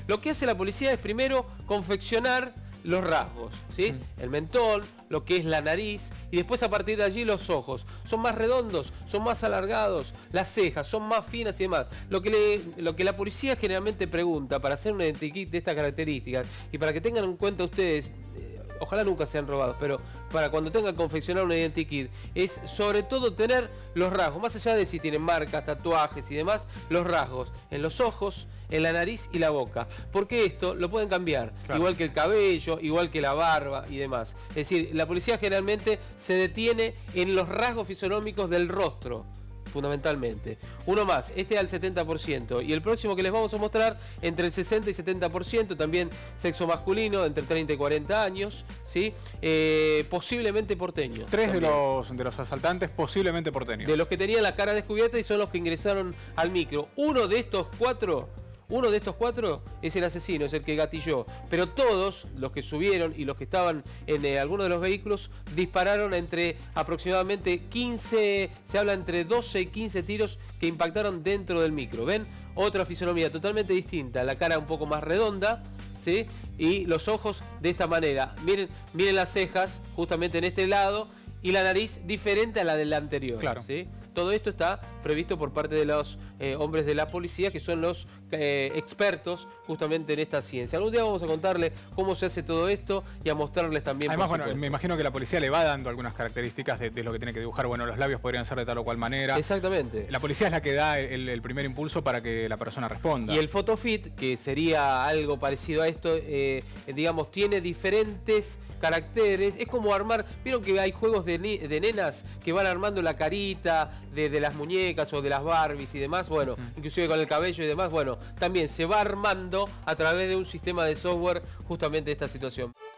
Lo que hace la policía es primero confeccionar los rasgos, ¿sí? El mentón, lo que es la nariz, y después a partir de allí los ojos. Son más redondos, son más alargados, las cejas son más finas y demás. Lo que la policía generalmente pregunta para hacer un identikit de estas características, y para que tengan en cuenta ustedes, ojalá nunca sean robados, pero para cuando tengan que confeccionar un identikit, es sobre todo tener los rasgos, más allá de si tienen marcas, tatuajes y demás, los rasgos en los ojos, en la nariz y la boca, porque esto lo pueden cambiar, claro, igual que el cabello, igual que la barba y demás. Es decir, la policía generalmente se detiene en los rasgos fisionómicos del rostro, fundamentalmente. Uno más, este al 70%, y el próximo que les vamos a mostrar entre el 60 y 70%, también sexo masculino, entre 30 y 40 años, ¿sí? Posiblemente porteños. Tres de los asaltantes posiblemente porteños. De los que tenían la cara descubierta y son los que ingresaron al micro. Uno de estos cuatro es el asesino, es el que gatilló. Pero todos los que subieron y los que estaban en algunos de los vehículos dispararon entre aproximadamente 15, se habla entre 12 y 15 tiros que impactaron dentro del micro. ¿Ven? Otra fisonomía totalmente distinta, la cara un poco más redonda, ¿sí? Y los ojos de esta manera. Miren las cejas justamente en este lado y la nariz diferente a la del anterior. Claro. ¿Sí? Todo esto está previsto por parte de los hombres de la policía, que son los expertos justamente en esta ciencia. Algún día vamos a contarles cómo se hace todo esto y a mostrarles también. Además, bueno, me imagino que la policía le va dando algunas características de lo que tiene que dibujar. Bueno, los labios podrían ser de tal o cual manera. Exactamente. La policía es la que da el primer impulso para que la persona responda. Y el photofit, que sería algo parecido a esto, digamos, tiene diferentes caracteres. Es como armar, vieron que hay juegos de nenas que van armando la carita de las muñecas o de las Barbies y demás, bueno, inclusive con el cabello y demás, bueno, también se va armando a través de un sistema de software justamente esta situación.